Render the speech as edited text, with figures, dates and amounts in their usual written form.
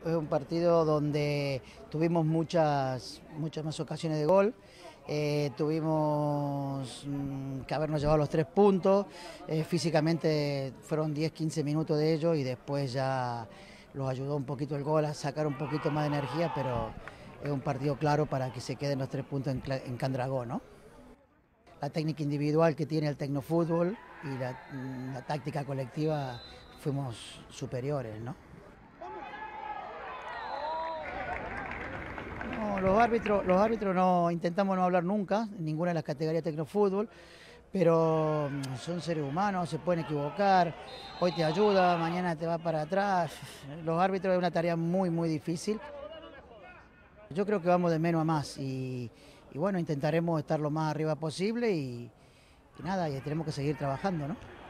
Es un partido donde tuvimos muchas más ocasiones de gol. Tuvimos que habernos llevado los 3 puntos. Físicamente fueron 10, 15 minutos de ellos y después ya los ayudó un poquito el gol a sacar un poquito más de energía, pero es un partido claro para que se queden los 3 puntos en Candragó, ¿no? La técnica individual que tiene el tecnofútbol y la táctica colectiva fuimos superiores, ¿no? No, los árbitros no intentamos no hablar nunca, en ninguna de las categorías de tecnofútbol, pero son seres humanos, se pueden equivocar, hoy te ayuda, mañana te va para atrás. Los árbitros es una tarea muy difícil. Yo creo que vamos de menos a más y bueno, intentaremos estar lo más arriba posible y nada, y tenemos que seguir trabajando, ¿no?